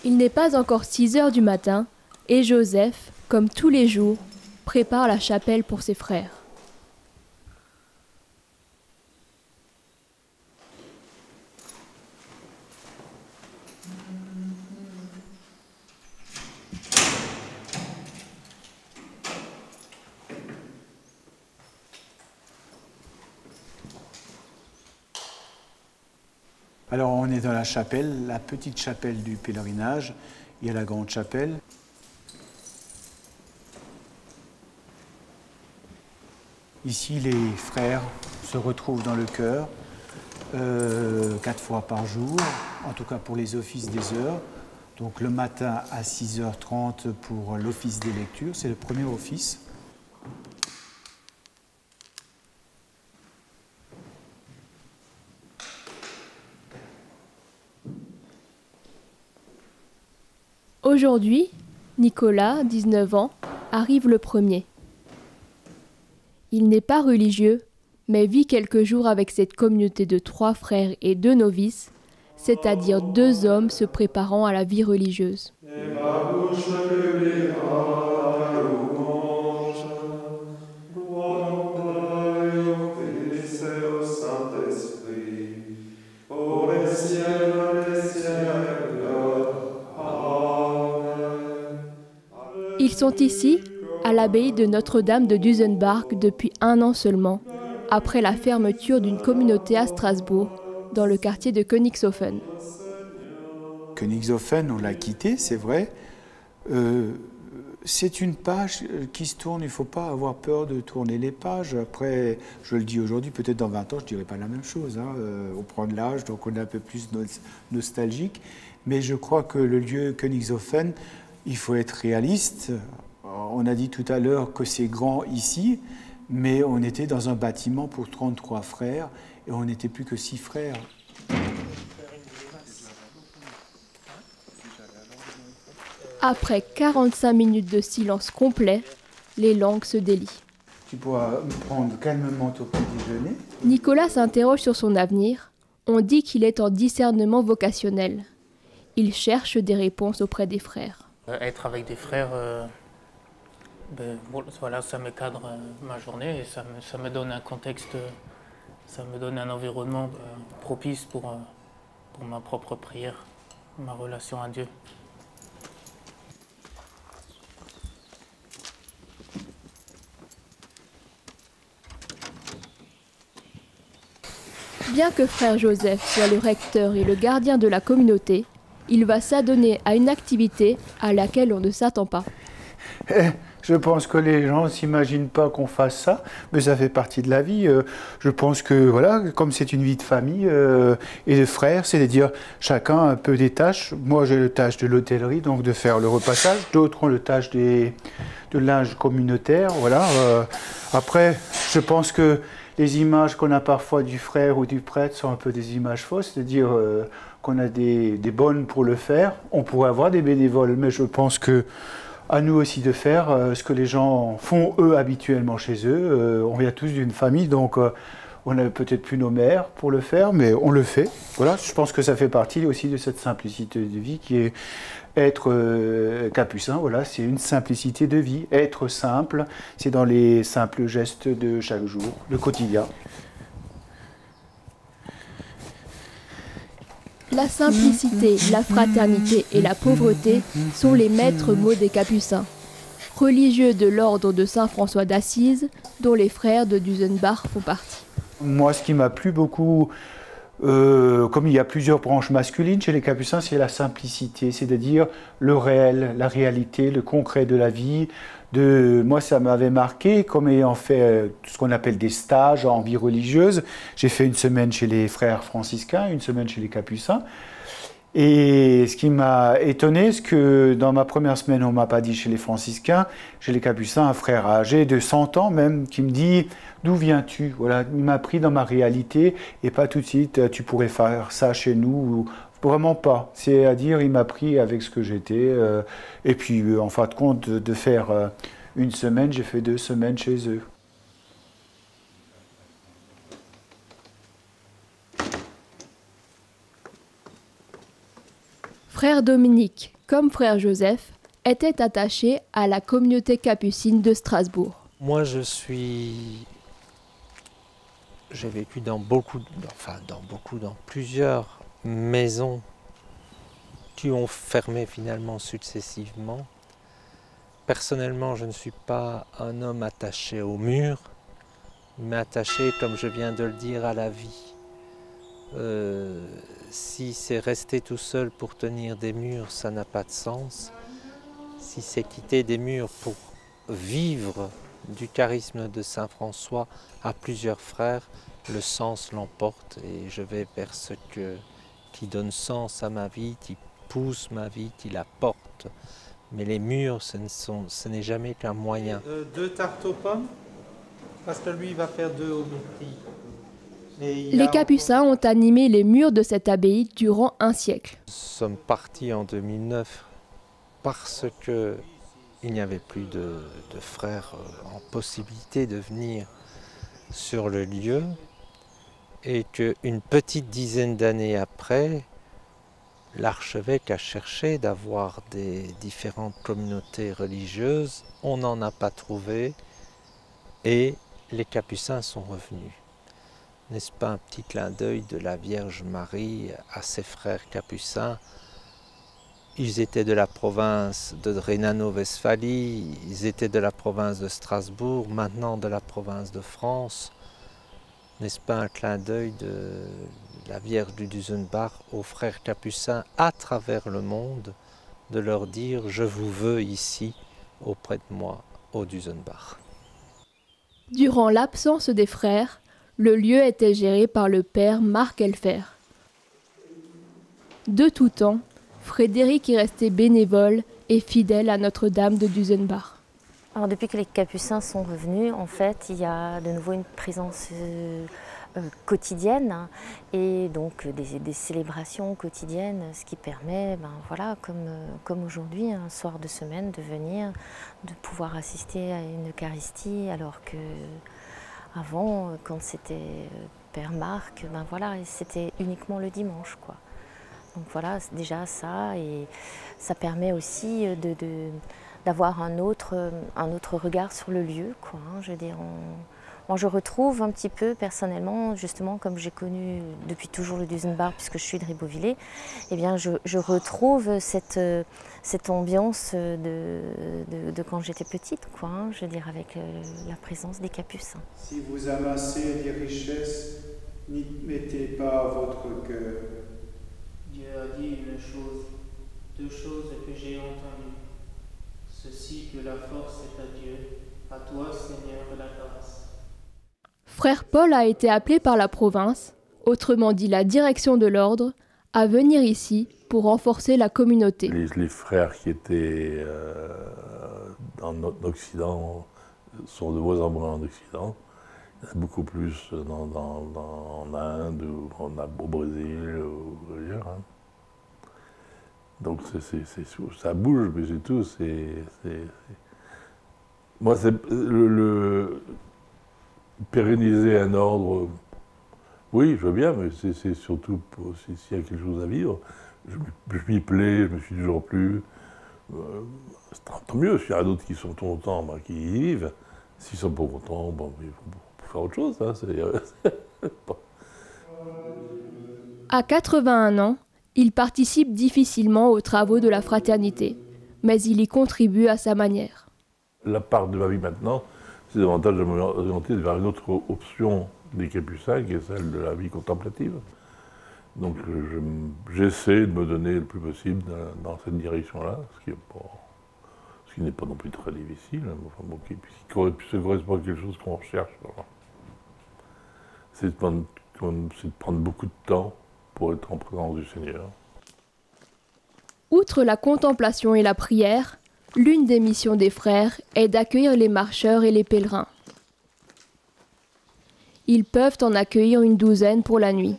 Il n'est pas encore 6 heures du matin et Joseph, comme tous les jours, prépare la chapelle pour ses frères. Alors on est dans la chapelle, la petite chapelle du pèlerinage. Il y a la grande chapelle. Ici, les frères se retrouvent dans le chœur 4 fois par jour, en tout cas pour les offices des heures. Donc le matin à 6h30 pour l'office des lectures, c'est le premier office. Aujourd'hui, Nicolas, 19 ans, arrive le premier. Il n'est pas religieux, mais vit quelques jours avec cette communauté de 3 frères et 2 novices, c'est-à-dire 2 hommes se préparant à la vie religieuse. Ils sont ici, à l'abbaye de Notre-Dame de Dusenbach depuis 1 an seulement, après la fermeture d'une communauté à Strasbourg, dans le quartier de Königshofen. Königshofen, on l'a quitté, c'est vrai. C'est une page qui se tourne, il ne faut pas avoir peur de tourner les pages. Après, je le dis aujourd'hui, peut-être dans 20 ans, je ne dirai pas la même chose. On prend de l'âge, donc on est un peu plus nostalgique. Mais je crois que le lieu Königshofen, il faut être réaliste. On a dit tout à l'heure que c'est grand ici, mais on était dans un bâtiment pour 33 frères et on n'était plus que 6 frères. Après 45 minutes de silence complet, les langues se délient. Tu pourras prendre calmement ton petit déjeuner. Nicolas s'interroge sur son avenir. On dit qu'il est en discernement vocationnel. Il cherche des réponses auprès des frères. Être avec des frères, voilà, ça me cadre ma journée et ça me donne un contexte, ça me donne un environnement propice pour ma propre prière, ma relation à Dieu. Bien que frère Joseph soit le recteur et le gardien de la communauté, il va s'adonner à une activité à laquelle on ne s'attend pas. Je pense que les gens ne s'imaginent pas qu'on fasse ça, mais ça fait partie de la vie. Je pense que, voilà, comme c'est une vie de famille et de frères, c'est de dire chacun un peu des tâches. Moi, j'ai le tâche de l'hôtellerie, donc de faire le repassage. D'autres ont le tâche de linge communautaire, voilà. Après, je pense que les images qu'on a parfois du frère ou du prêtre sont un peu des images fausses, c'est-à-dire qu'on a des bonnes pour le faire. On pourrait avoir des bénévoles, mais je pense que à nous aussi de faire ce que les gens font eux habituellement chez eux. On vient tous d'une famille, donc on n'a peut-être plus nos mères pour le faire, mais on le fait. Voilà, je pense que ça fait partie aussi de cette simplicité de vie qui est être capucin. Voilà, c'est une simplicité de vie. Être simple, c'est dans les simples gestes de chaque jour, le quotidien. La simplicité, la fraternité et la pauvreté sont les maîtres mots des Capucins, religieux de l'ordre de Saint François d'Assise, dont les frères de Dusenbach font partie. Moi, ce qui m'a plu beaucoup, comme il y a plusieurs branches masculines chez les Capucins, c'est la simplicité, c'est-à-dire le réel, la réalité, le concret de la vie. Moi, ça m'avait marqué, comme ayant fait ce qu'on appelle des stages en vie religieuse. J'ai fait 1 semaine chez les frères franciscains, 1 semaine chez les Capucins. Et ce qui m'a étonné, c'est que dans ma première semaine, on ne m'a pas dit chez les franciscains, chez les Capucins, un frère âgé de 100 ans même, qui me dit « D'où viens-tu » Voilà, il m'a pris dans ma réalité et pas tout de suite « Tu pourrais faire ça chez nous » Vraiment pas. C'est-à-dire, il m'a pris avec ce que j'étais. Et puis, en fin de compte, de faire 1 semaine, j'ai fait 2 semaines chez eux. Frère Dominique, comme frère Joseph, était attaché à la communauté capucine de Strasbourg. Moi, j'ai vécu dans plusieurs maisons qui ont fermé finalement successivement. Personnellement, je ne suis pas un homme attaché au mur, mais attaché, comme je viens de le dire, à la vie. Si c'est rester tout seul pour tenir des murs, ça n'a pas de sens. Si c'est quitter des murs pour vivre du charisme de Saint François à plusieurs frères, le sens l'emporte et je vais vers ce qui donne sens à ma vie, qui pousse ma vie, qui la porte. Mais les murs, ce n'est jamais qu'un moyen. 2 tartes aux pommes, parce que lui, il va faire 2 au midi. Les Capucins ont animé les murs de cette abbaye durant un siècle. Nous sommes partis en 2009 parce qu'il n'y avait plus de frères en possibilité de venir sur le lieu et qu'une petite dizaine d'années après, l'archevêque a cherché d'avoir des différentes communautés religieuses. On n'en a pas trouvé et les Capucins sont revenus. N'est-ce pas un petit clin d'œil de la Vierge Marie à ses frères capucins? Ils étaient de la province de Rhénano-Westphalie, ils étaient de la province de Strasbourg, maintenant de la province de France. N'est-ce pas un clin d'œil de la Vierge du Dusenbach aux frères capucins à travers le monde, de leur dire « Je vous veux ici, auprès de moi, au Dusenbach ». Durant l'absence des frères, le lieu était géré par le père Marc Elfer. De tout temps, Frédéric est resté bénévole et fidèle à Notre-Dame de Dusenbach. Alors depuis que les Capucins sont revenus, en fait, il y a de nouveau une présence quotidienne et donc des célébrations quotidiennes, ce qui permet, voilà, comme aujourd'hui, un soir de semaine, de venir, de pouvoir assister à une Eucharistie, alors que avant, quand c'était Père Marc, voilà, c'était uniquement le dimanche, quoi. Donc voilà, déjà ça, et ça permet aussi d'avoir un autre regard sur le lieu, quoi. Je veux dire, moi je retrouve un petit peu personnellement, justement comme j'ai connu depuis toujours le Dusenbach, puisque je suis de Ribeauvillé, eh bien je retrouve cette ambiance de quand j'étais petite, quoi, je veux dire, avec la présence des Capucins. Si vous amassez des richesses, n'y mettez pas votre cœur. Dieu a dit une chose, 2 choses que j'ai entendues. Ceci que la force est à Dieu, à toi Seigneur la grâce. Frère Paul a été appelé par la province, autrement dit la direction de l'ordre, à venir ici pour renforcer la communauté. Les frères qui étaient en Occident sont de moins en moins en Occident. Il y en a beaucoup plus en Inde, ou au Brésil, ou ailleurs. Hein. Donc ça bouge, mais c'est tout. Moi, c'est pérenniser un ordre, oui, je veux bien, mais c'est surtout s'il y a quelque chose à vivre. Je m'y plais, je me suis toujours plu. Tant mieux, s'il y en a d'autres qui sont contents, qui y vivent. S'ils sont pas contents, il faut faire autre chose. Hein, À 81 ans, il participe difficilement aux travaux de la fraternité, mais il y contribue à sa manière. La part de ma vie maintenant, c'est davantage de m'orienter vers une autre option des Capucins, qui est celle de la vie contemplative. Donc j'essaie de me donner le plus possible dans cette direction-là, ce qui n'est pas non plus très difficile, hein, qui correspond à quelque chose qu'on recherche. C'est de prendre beaucoup de temps pour être en présence du Seigneur. Outre la contemplation et la prière, l'une des missions des frères est d'accueillir les marcheurs et les pèlerins. Ils peuvent en accueillir une douzaine pour la nuit.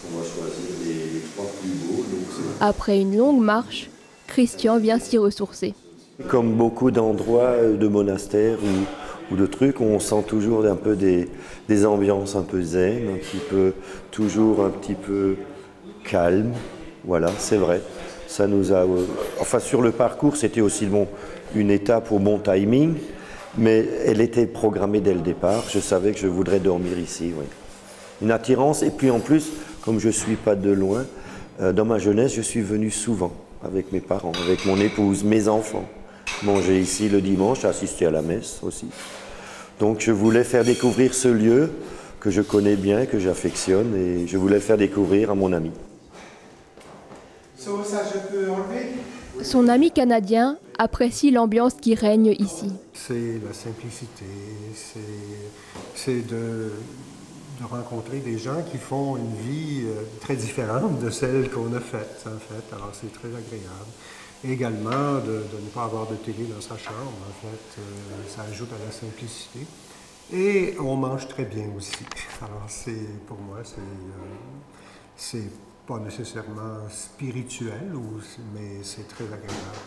Après une longue marche, Christian vient s'y ressourcer. Comme beaucoup d'endroits de monastères ou de trucs, on sent toujours un peu des ambiances un peu zen, toujours un petit peu calme. Voilà, c'est vrai. Ça nous a, enfin, sur le parcours, c'était aussi une étape au bon timing, mais elle était programmée dès le départ. Je savais que je voudrais dormir ici, oui. Une attirance, et puis en plus, comme je ne suis pas de loin, dans ma jeunesse, je suis venu souvent avec mes parents, avec mon épouse, mes enfants. Manger ici le dimanche, assister à la messe aussi. Donc je voulais faire découvrir ce lieu que je connais bien, que j'affectionne, et je voulais le faire découvrir à mon ami. Ça, je peux enlever? Son ami canadien apprécie l'ambiance qui règne ici. C'est la simplicité, c'est de rencontrer des gens qui font une vie très différente de celle qu'on a faite, en fait. Alors c'est très agréable. Également, de ne pas avoir de télé dans sa chambre, en fait, ça ajoute à la simplicité. Et on mange très bien aussi. Alors pour moi, c'est pas nécessairement spirituel, mais c'est très agréable.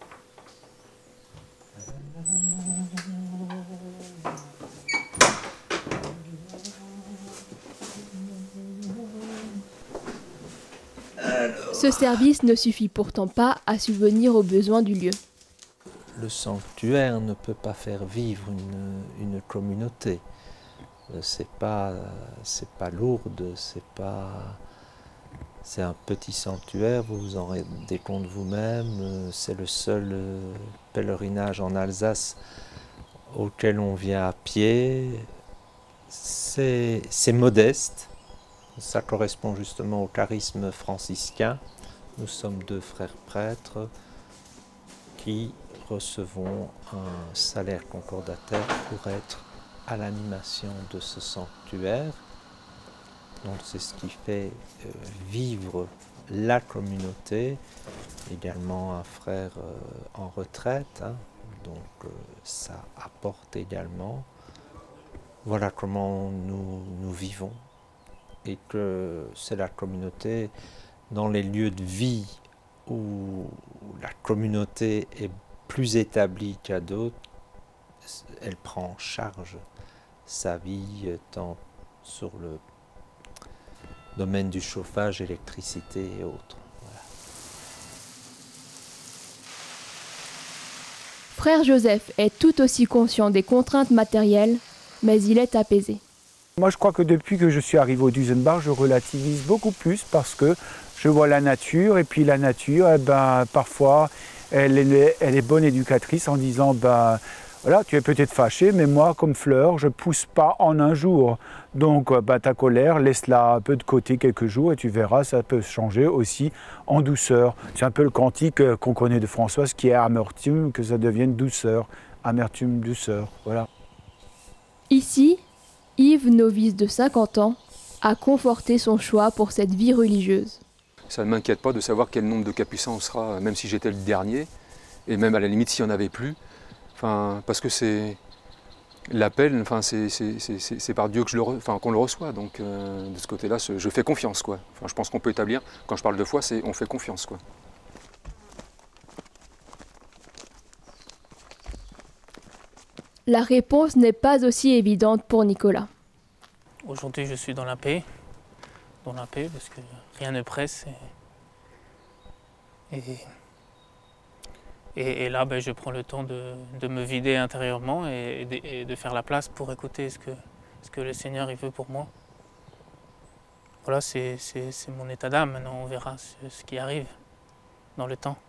Ce service ne suffit pourtant pas à subvenir aux besoins du lieu. Le sanctuaire ne peut pas faire vivre une communauté. C'est pas Lourdes, c'est un petit sanctuaire, vous vous en rendez compte vous-même, c'est le seul pèlerinage en Alsace auquel on vient à pied. C'est modeste, ça correspond justement au charisme franciscain. Nous sommes 2 frères prêtres qui recevons un salaire concordataire pour être à l'animation de ce sanctuaire. Donc c'est ce qui fait vivre la communauté, également un frère en retraite, hein, donc ça apporte également. Voilà comment nous vivons, et que c'est la communauté dans les lieux de vie où la communauté est plus établie qu'à d'autres, elle prend en charge sa vie tant sur le domaine du chauffage, électricité et autres. Voilà. Frère Joseph est tout aussi conscient des contraintes matérielles, mais il est apaisé. Moi, je crois que depuis que je suis arrivé au Duisenbach, je relativise beaucoup plus parce que je vois la nature, et puis la nature, eh ben, parfois, elle est bonne éducatrice en disant, ben, voilà, tu es peut-être fâché, mais moi, comme fleur, je ne pousse pas en un jour. Donc, ben, ta colère, laisse-la un peu de côté quelques jours et tu verras, ça peut changer aussi en douceur. C'est un peu le cantique qu'on connaît de Françoise, qui est amertume, que ça devienne douceur. Amertume, douceur, voilà. Ici, Yves, novice de 50 ans, a conforté son choix pour cette vie religieuse. Ça ne m'inquiète pas de savoir quel nombre de capucins on sera, même si j'étais le dernier, et même à la limite s'il n'y en avait plus. Enfin, parce que c'est l'appel, enfin, c'est par Dieu que qu'on le reçoit. Donc de ce côté-là, je fais confiance, quoi. Enfin, je pense qu'on peut établir, quand je parle de foi, c'est on fait confiance, quoi. La réponse n'est pas aussi évidente pour Nicolas. Aujourd'hui, je suis dans la paix, parce que rien ne presse. Et là, ben, je prends le temps de me vider intérieurement et de faire la place pour écouter ce que le Seigneur il veut pour moi. Voilà, c'est mon état d'âme. Maintenant, on verra ce qui arrive dans le temps.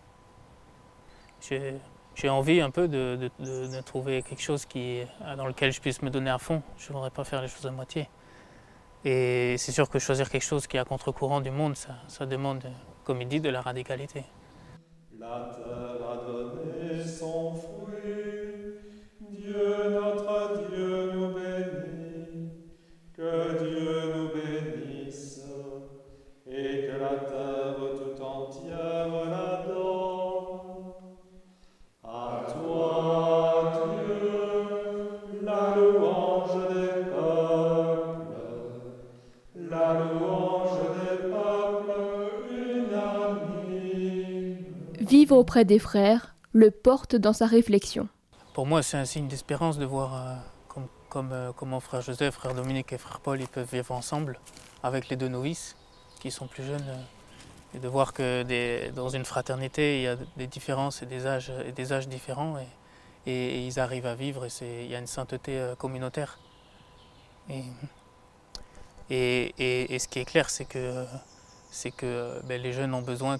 J'ai envie un peu de trouver quelque chose dans lequel je puisse me donner à fond. Je ne voudrais pas faire les choses à moitié. Et c'est sûr que choisir quelque chose qui est à contre-courant du monde, ça demande, comme il dit, de la radicalité. La terre a donné son fruit, Dieu notre Dieu nous bénit, que Dieu nous bénisse, et que la terre tout entière la donne. À toi, Dieu, la louange des peuples, la louange des peuples unanimes. Vivre auprès des frères le porte dans sa réflexion. Pour moi, c'est un signe d'espérance de voir comment frère Joseph, frère Dominique et frère Paul ils peuvent vivre ensemble avec les 2 novices qui sont plus jeunes de voir que dans une fraternité, il y a des différences et des âges différents et ils arrivent à vivre et il y a une sainteté communautaire. Et ce qui est clair, c'est que les jeunes ont besoin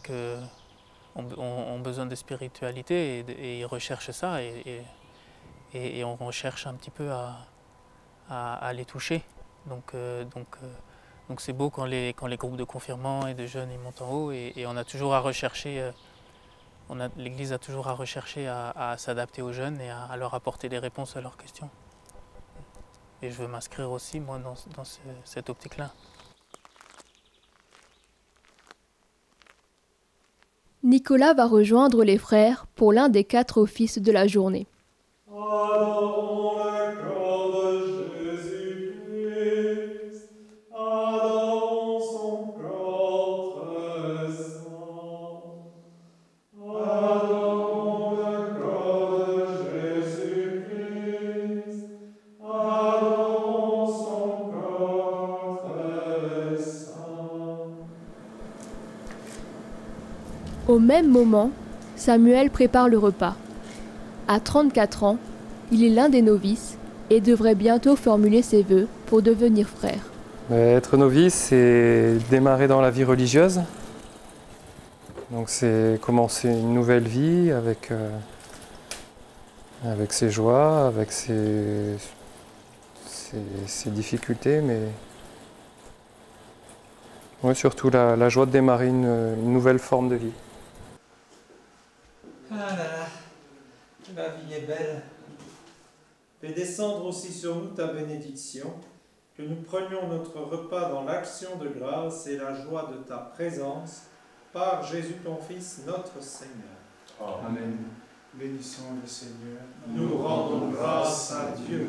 de spiritualité et ils recherchent ça et on recherche un petit peu à les toucher. Donc c'est beau quand les groupes de confirmants et de jeunes ils montent en haut et on a toujours à rechercher, l'Église a toujours à rechercher à s'adapter aux jeunes et à leur apporter des réponses à leurs questions. Et je veux m'inscrire aussi moi dans cette optique-là. Nicolas va rejoindre les frères pour l'un des 4 offices de la journée. Adorons le corps de Jésus-Christ, adorons son corps très saint. Adorons le corps de Jésus-Christ, adorons son corps très saint. Au même moment, Samuel prépare le repas. À 34 ans, il est l'un des novices et devrait bientôt formuler ses vœux pour devenir frère. Être novice, c'est démarrer dans la vie religieuse. Donc c'est commencer une nouvelle vie avec ses joies, avec ses difficultés, mais ouais, surtout la joie de démarrer une nouvelle forme de vie. Ah là là, la vie est belle. Fais descendre aussi sur nous ta bénédiction, que nous prenions notre repas dans l'action de grâce et la joie de ta présence, par Jésus ton Fils, notre Seigneur. Amen. Bénissons le Seigneur. Nous rendons grâce à Dieu.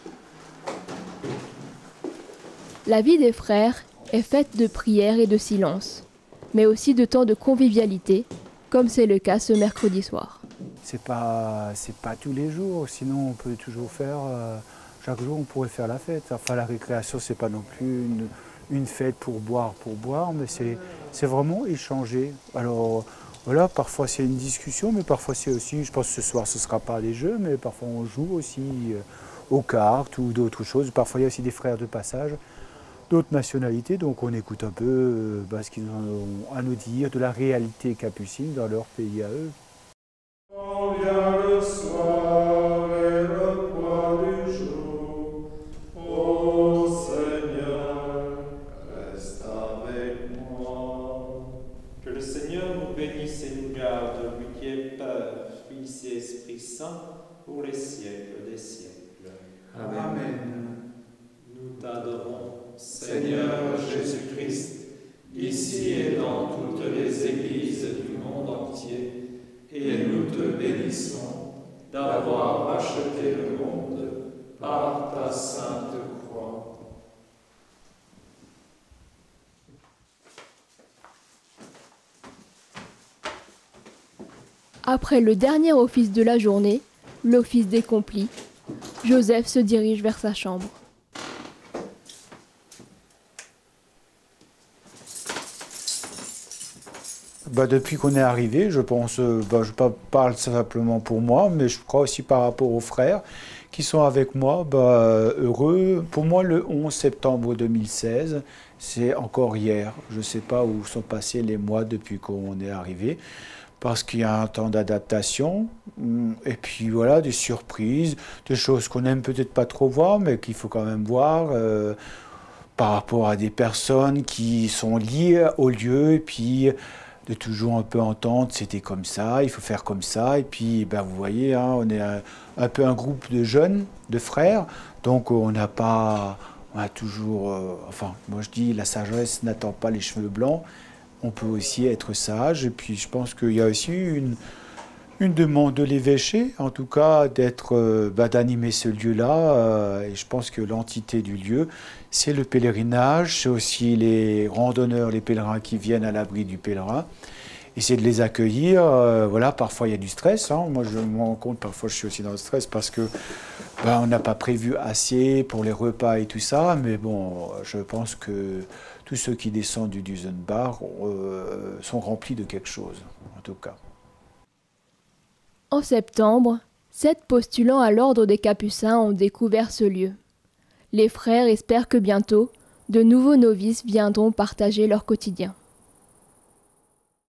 La vie des frères est faite de prières et de silence, mais aussi de temps de convivialité, comme c'est le cas ce mercredi soir. C'est pas tous les jours, sinon on peut toujours faire, chaque jour on pourrait faire la fête. Enfin la récréation c'est pas non plus une fête pour boire, mais c'est vraiment échanger. Alors voilà, parfois c'est une discussion, mais parfois c'est aussi, je pense que ce soir ce sera pas des jeux, mais parfois on joue aussi aux cartes ou d'autres choses. Parfois il y a aussi des frères de passage, d'autres nationalités, donc on écoute un peu ce qu'ils ont à nous dire de la réalité capucine dans leur pays à eux. Quand vient le soir et le poids du jour, ô Seigneur, reste avec moi. Que le Seigneur nous bénisse et nous garde, lui qui est Père, Fils et Esprit Saint, pour les siècles des siècles. Amen. Nous t'adorons, Seigneur Jésus-Christ, ici et dans toutes les églises du monde entier, et nous te bénissons d'avoir racheté le monde par ta sainte croix. Après le dernier office de la journée, l'office des complis, Joseph se dirige vers sa chambre. Depuis qu'on est arrivé, je pense, je parle simplement pour moi, mais je crois aussi par rapport aux frères qui sont avec moi, heureux. Pour moi, le 11 septembre 2016, c'est encore hier. Je ne sais pas où sont passés les mois depuis qu'on est arrivé, parce qu'il y a un temps d'adaptation, et puis voilà, des surprises, des choses qu'on n'aime peut-être pas trop voir, mais qu'il faut quand même voir, par rapport à des personnes qui sont liées au lieu, et puis de toujours un peu entendre, c'était comme ça, il faut faire comme ça, et puis vous voyez, on est un peu un groupe de jeunes, de frères, donc on a toujours, moi je dis, la sagesse n'attend pas les cheveux blancs, on peut aussi être sage, et puis je pense qu'il y a aussi une demande de l'évêché, en tout cas, d'animer ce lieu-là, et je pense que l'entité du lieu, c'est le pèlerinage, c'est aussi les randonneurs, les pèlerins qui viennent à l'abri du pèlerin, et c'est de les accueillir. Parfois il y a du stress, moi je me rends compte, parfois je suis aussi dans le stress, parce que Ben, on n'a pas prévu assez pour les repas et tout ça, mais bon, je pense que tous ceux qui descendent du Duesenbach sont remplis de quelque chose, en tout cas. En septembre, 7 postulants à l'ordre des Capucins ont découvert ce lieu. Les frères espèrent que bientôt, de nouveaux novices viendront partager leur quotidien.